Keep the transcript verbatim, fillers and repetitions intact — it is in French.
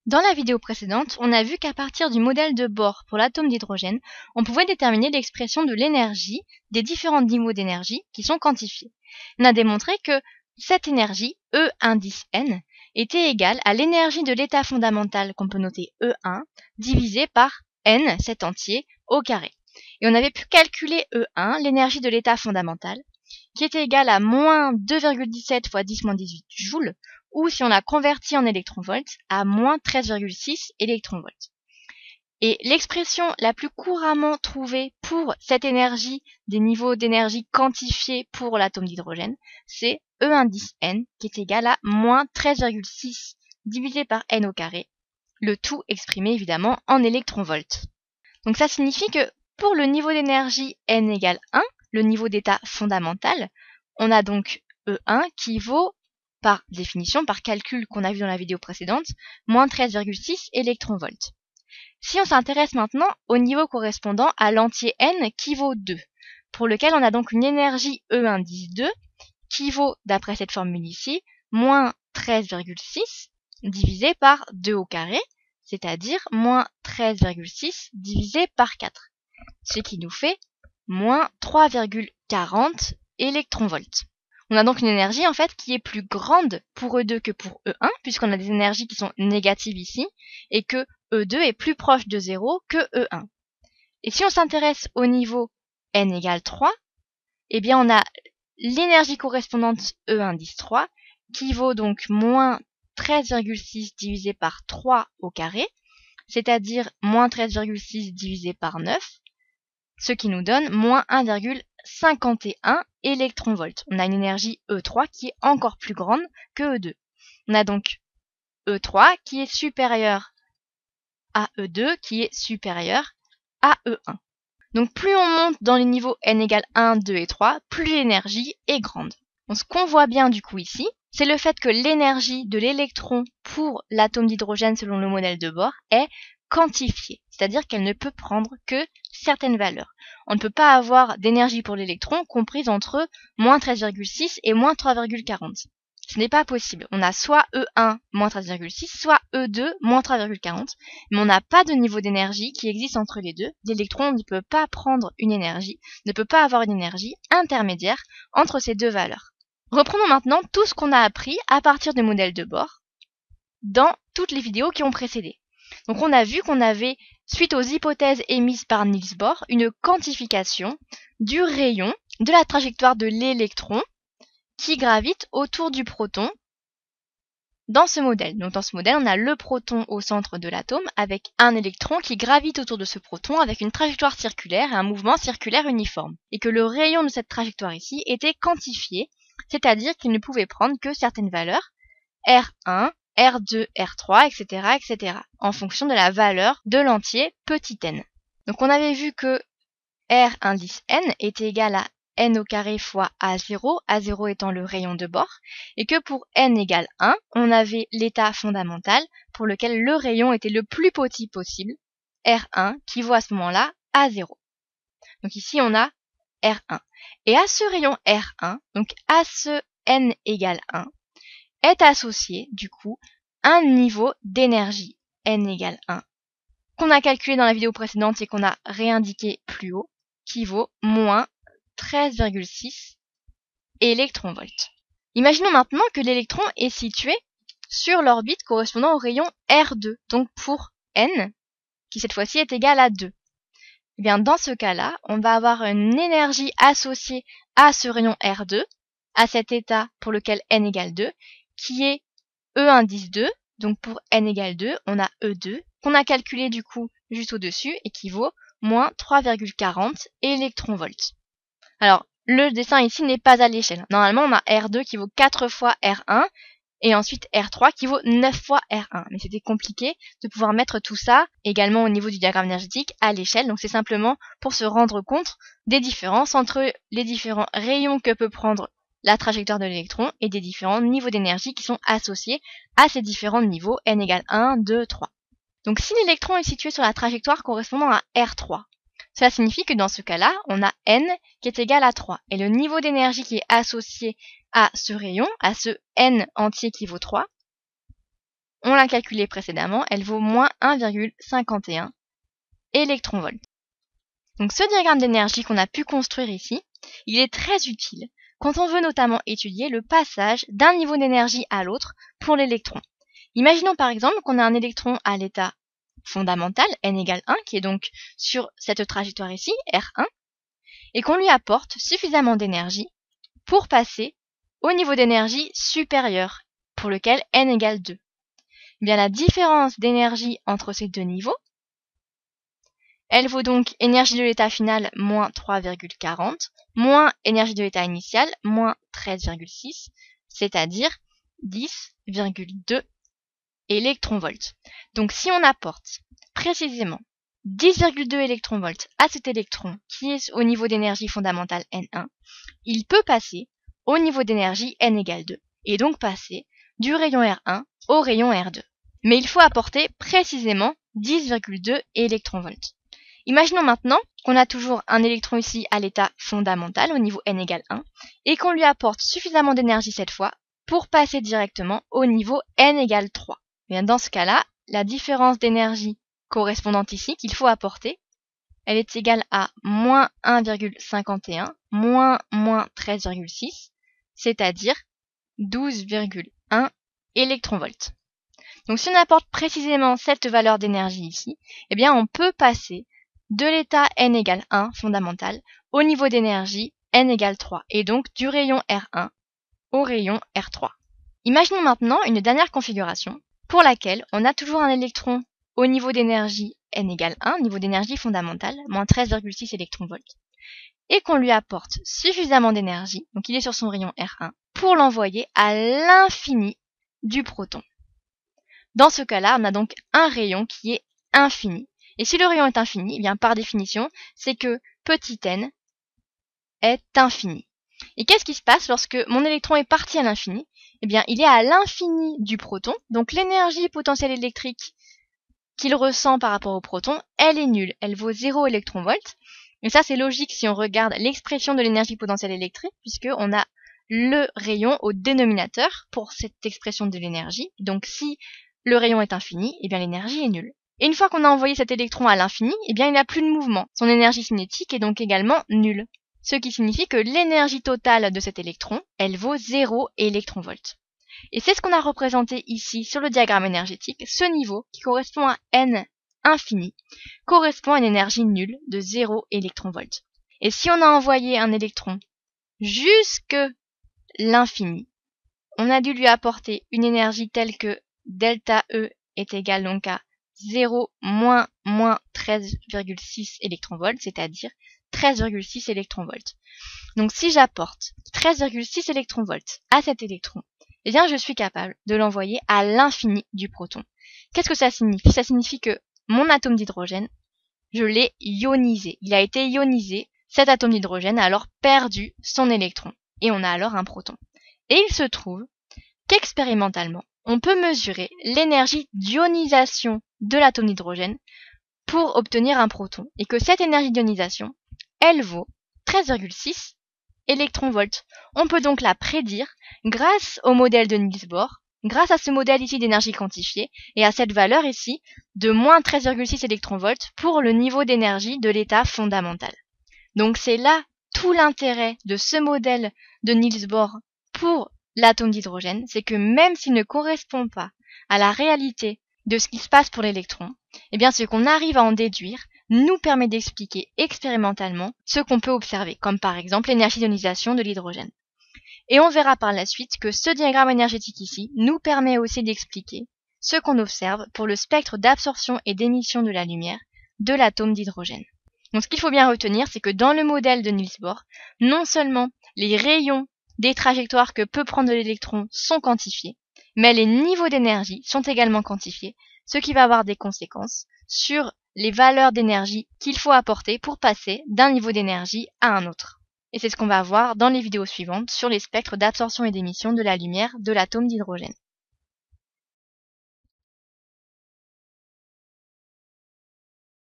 Dans la vidéo précédente, on a vu qu'à partir du modèle de Bohr pour l'atome d'hydrogène, on pouvait déterminer l'expression de l'énergie des différents niveaux d'énergie qui sont quantifiés. On a démontré que cette énergie, E indice N, était égale à l'énergie de l'état fondamental qu'on peut noter E un divisé par N, cet entier, au carré. Et on avait pu calculer E un, l'énergie de l'état fondamental, qui était égale à moins deux virgule dix-sept fois dix moins dix-huit joules, ou si on l'a converti en électronvolts, à moins treize virgule six électronvolts. Et l'expression la plus couramment trouvée pour cette énergie des niveaux d'énergie quantifiés pour l'atome d'hydrogène, c'est E indice N, qui est égal à moins treize virgule six divisé par N au carré, le tout exprimé évidemment en électronvolts. Donc ça signifie que pour le niveau d'énergie N égale un, le niveau d'état fondamental, on a donc E un qui vaut, par définition, par calcul qu'on a vu dans la vidéo précédente, moins treize virgule six électronvolts. Si on s'intéresse maintenant au niveau correspondant à l'entier N qui vaut deux, pour lequel on a donc une énergie E indice deux qui vaut, d'après cette formule ici, moins treize virgule six divisé par deux au carré, c'est-à-dire moins treize virgule six divisé par quatre, ce qui nous fait moins trois virgule quarante électronvolts. On a donc une énergie en fait qui est plus grande pour E deux que pour E un, puisqu'on a des énergies qui sont négatives ici, et que E deux est plus proche de zéro que E un. Et si on s'intéresse au niveau N égale trois, eh bien on a l'énergie correspondante E indice trois, qui vaut donc moins treize virgule six divisé par trois au carré, c'est-à-dire moins treize virgule six divisé par neuf, ce qui nous donne moins un virgule cinquante et un électronvolts. On a une énergie E trois qui est encore plus grande que E deux. On a donc E trois qui est supérieur à E deux qui est supérieur à E un. Donc plus on monte dans les niveaux N égale un, deux et trois, plus l'énergie est grande. Donc ce qu'on voit bien du coup ici, c'est le fait que l'énergie de l'électron pour l'atome d'hydrogène selon le modèle de Bohr est quantifiée, c'est-à-dire qu'elle ne peut prendre que certaines valeurs. On ne peut pas avoir d'énergie pour l'électron comprise entre moins treize virgule six et moins trois virgule quarante. Ce n'est pas possible. On a soit E un moins treize virgule six, soit E deux moins trois virgule quarante, mais on n'a pas de niveau d'énergie qui existe entre les deux. L'électron ne peut pas prendre une énergie, ne peut pas avoir une énergie intermédiaire entre ces deux valeurs. Reprenons maintenant tout ce qu'on a appris à partir du modèle de Bohr dans toutes les vidéos qui ont précédé. Donc on a vu qu'on avait, suite aux hypothèses émises par Niels Bohr, une quantification du rayon de la trajectoire de l'électron qui gravite autour du proton dans ce modèle. Donc dans ce modèle, on a le proton au centre de l'atome avec un électron qui gravite autour de ce proton avec une trajectoire circulaire et un mouvement circulaire uniforme. Et que le rayon de cette trajectoire ici était quantifié, c'est-à-dire qu'il ne pouvait prendre que certaines valeurs, R un, R deux, R trois, et cetera, et cetera, en fonction de la valeur de l'entier petit n. Donc on avait vu que R indice N était égal à N au carré fois A zéro, A zéro étant le rayon de Bohr, et que pour N égale un, on avait l'état fondamental pour lequel le rayon était le plus petit possible, R un, qui vaut à ce moment-là A zéro. Donc ici on a R un. Et à ce rayon R un, donc à ce N égale un, est associé du coup un niveau d'énergie N égale un, qu'on a calculé dans la vidéo précédente et qu'on a réindiqué plus haut, qui vaut moins treize virgule six électronvolts. Imaginons maintenant que l'électron est situé sur l'orbite correspondant au rayon R deux, donc pour N, qui cette fois-ci est égal à deux. Et bien dans ce cas-là, on va avoir une énergie associée à ce rayon R deux, à cet état pour lequel N égale deux, qui est E indice deux, donc pour N égale deux, on a E deux, qu'on a calculé du coup juste au-dessus et qui vaut moins trois virgule quarante électronvolts. Alors, le dessin ici n'est pas à l'échelle. Normalement, on a R deux qui vaut quatre fois R un et ensuite R trois qui vaut neuf fois R un. Mais c'était compliqué de pouvoir mettre tout ça également au niveau du diagramme énergétique à l'échelle. Donc c'est simplement pour se rendre compte des différences entre les différents rayons que peut prendre la trajectoire de l'électron et des différents niveaux d'énergie qui sont associés à ces différents niveaux N égale un, deux, trois. Donc si l'électron est situé sur la trajectoire correspondant à R trois, cela signifie que dans ce cas-là, on a N qui est égal à trois. Et le niveau d'énergie qui est associé à ce rayon, à ce N entier qui vaut trois, on l'a calculé précédemment, elle vaut moins un virgule cinquante et un électronvolts. Donc ce diagramme d'énergie qu'on a pu construire ici, il est très utile quand on veut notamment étudier le passage d'un niveau d'énergie à l'autre pour l'électron. Imaginons par exemple qu'on a un électron à l'état fondamental, n égale un, qui est donc sur cette trajectoire ici, R un, et qu'on lui apporte suffisamment d'énergie pour passer au niveau d'énergie supérieur, pour lequel n égale deux. Eh bien, la différence d'énergie entre ces deux niveaux, elle vaut donc énergie de l'état final moins trois virgule quarante, moins énergie de l'état initial moins treize virgule six, c'est-à-dire dix virgule deux électronvolts. Donc si on apporte précisément dix virgule deux électronvolts à cet électron qui est au niveau d'énergie fondamentale N un, il peut passer au niveau d'énergie N égale deux, et donc passer du rayon R un au rayon R deux. Mais il faut apporter précisément dix virgule deux électronvolts. Imaginons maintenant qu'on a toujours un électron ici à l'état fondamental au niveau N égale un, et qu'on lui apporte suffisamment d'énergie cette fois pour passer directement au niveau N égale trois. Bien, dans ce cas-là, la différence d'énergie correspondante ici qu'il faut apporter, elle est égale à moins un virgule cinquante et un moins moins treize virgule six, c'est-à-dire douze virgule un électronvolts. Donc si on apporte précisément cette valeur d'énergie ici, eh bien on peut passer de l'état N égale un fondamental au niveau d'énergie N égale trois, et donc du rayon R un au rayon R trois. Imaginons maintenant une dernière configuration pour laquelle on a toujours un électron au niveau d'énergie N égale un, niveau d'énergie fondamentale, moins treize virgule six électronvolts, et qu'on lui apporte suffisamment d'énergie, donc il est sur son rayon R un, pour l'envoyer à l'infini du proton. Dans ce cas-là, on a donc un rayon qui est infini. Et si le rayon est infini, eh bien par définition, c'est que petit n est infini. Et qu'est-ce qui se passe lorsque mon électron est parti à l'infini? Eh bien, il est à l'infini du proton, donc l'énergie potentielle électrique qu'il ressent par rapport au proton, elle est nulle, elle vaut zéro électronvolts. Et ça, c'est logique si on regarde l'expression de l'énergie potentielle électrique, puisqu'on a le rayon au dénominateur pour cette expression de l'énergie. Donc si le rayon est infini, eh bien l'énergie est nulle. Et une fois qu'on a envoyé cet électron à l'infini, eh bien il n'a plus de mouvement. Son énergie cinétique est donc également nulle. Ce qui signifie que l'énergie totale de cet électron, elle vaut zéro électronvolts. Et c'est ce qu'on a représenté ici sur le diagramme énergétique. Ce niveau, qui correspond à n infini, correspond à une énergie nulle de zéro électronvolts. Et si on a envoyé un électron jusque l'infini, on a dû lui apporter une énergie telle que delta E est égal donc à zéro moins moins treize virgule six électronvolts, c'est-à-dire treize virgule six électronvolts. Donc si j'apporte treize virgule six électronvolts à cet électron, eh bien je suis capable de l'envoyer à l'infini du proton. Qu'est-ce que ça signifie? Ça signifie que mon atome d'hydrogène, je l'ai ionisé. Il a été ionisé, cet atome d'hydrogène a alors perdu son électron, et on a alors un proton. Et il se trouve qu'expérimentalement, on peut mesurer l'énergie d'ionisation de l'atome d'hydrogène pour obtenir un proton, et que cette énergie d'ionisation, elle vaut treize virgule six électronvolts. On peut donc la prédire grâce au modèle de Niels Bohr, grâce à ce modèle ici d'énergie quantifiée, et à cette valeur ici de moins treize virgule six électronvolts pour le niveau d'énergie de l'état fondamental. Donc c'est là tout l'intérêt de ce modèle de Niels Bohr pour l'atome d'hydrogène, c'est que même s'il ne correspond pas à la réalité de ce qui se passe pour l'électron, eh bien ce qu'on arrive à en déduire nous permet d'expliquer expérimentalement ce qu'on peut observer, comme par exemple l'énergie d'ionisation de l'hydrogène. Et on verra par la suite que ce diagramme énergétique ici nous permet aussi d'expliquer ce qu'on observe pour le spectre d'absorption et d'émission de la lumière de l'atome d'hydrogène. Donc ce qu'il faut bien retenir, c'est que dans le modèle de Niels Bohr, non seulement les rayons des trajectoires que peut prendre l'électron sont quantifiés, mais les niveaux d'énergie sont également quantifiés, ce qui va avoir des conséquences sur les valeurs d'énergie qu'il faut apporter pour passer d'un niveau d'énergie à un autre. Et c'est ce qu'on va voir dans les vidéos suivantes sur les spectres d'absorption et d'émission de la lumière de l'atome d'hydrogène.